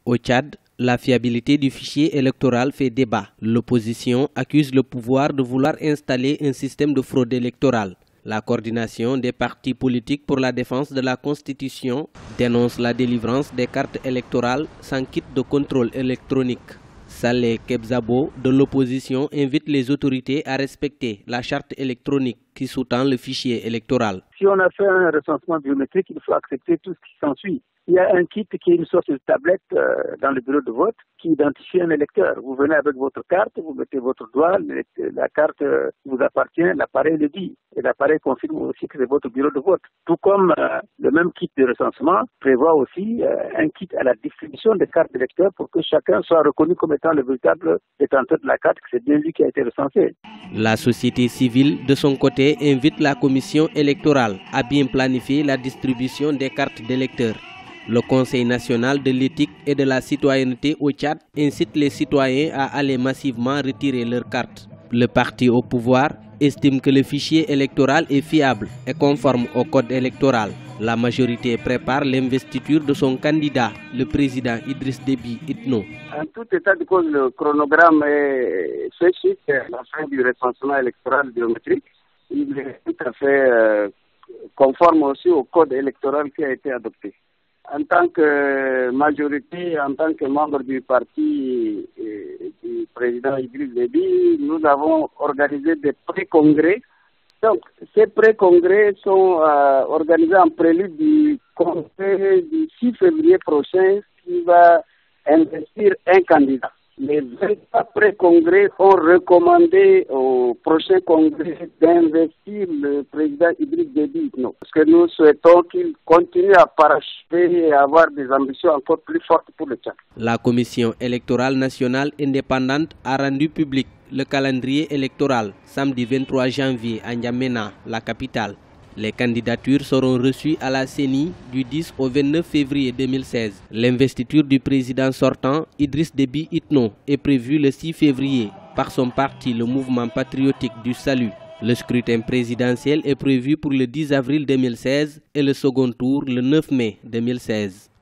Au Tchad, la fiabilité du fichier électoral fait débat. L'opposition accuse le pouvoir de vouloir installer un système de fraude électorale. La coordination des partis politiques pour la défense de la Constitution dénonce la délivrance des cartes électorales sans kit de contrôle électronique. Saleh Kebzabo de l'opposition invite les autorités à respecter la charte électronique qui sous-tend le fichier électoral. Si on a fait un recensement biométrique, il faut accepter tout ce qui s'ensuit. Il y a un kit qui est une sorte de tablette dans le bureau de vote qui identifie un électeur. Vous venez avec votre carte, vous mettez votre doigt, la carte vous appartient, l'appareil le dit. Et l'appareil confirme aussi que c'est votre bureau de vote. Tout comme le même kit de recensement prévoit aussi un kit à la distribution des cartes d'électeurs pour que chacun soit reconnu comme étant le véritable détenteur de la carte, que c'est bien lui qui a été recensé. La société civile, de son côté, invite la commission électorale à bien planifier la distribution des cartes d'électeurs. Le Conseil national de l'éthique et de la citoyenneté au Tchad incite les citoyens à aller massivement retirer leurs cartes. Le parti au pouvoir estime que le fichier électoral est fiable et conforme au code électoral. La majorité prépare l'investiture de son candidat, le président Idriss Déby Itno. En tout état de cause, le chronogramme est fait suite à la fin du recensement électoral biométrique. Il est tout à fait conforme aussi au code électoral qui a été adopté. En tant que majorité, en tant que membre du parti du président Idriss Déby, nous avons organisé des pré-congrès. Donc, ces pré-congrès sont organisés en prélude du congrès du 6 février prochain qui va investir un candidat. Les 24 pré-congrès ont recommandé au prochain congrès d'investir le président Idriss Déby Itno. Parce que nous souhaitons qu'il continue à parachever et à avoir des ambitions encore plus fortes pour le Tchad. La Commission électorale nationale indépendante a rendu public le calendrier électoral samedi 23 janvier à N'Djamena, la capitale. Les candidatures seront reçues à la CENI du 10 au 29 février 2016. L'investiture du président sortant, Idriss Déby Itno, est prévue le 6 février par son parti, le Mouvement patriotique du salut. Le scrutin présidentiel est prévu pour le 10 avril 2016 et le second tour le 9 mai 2016.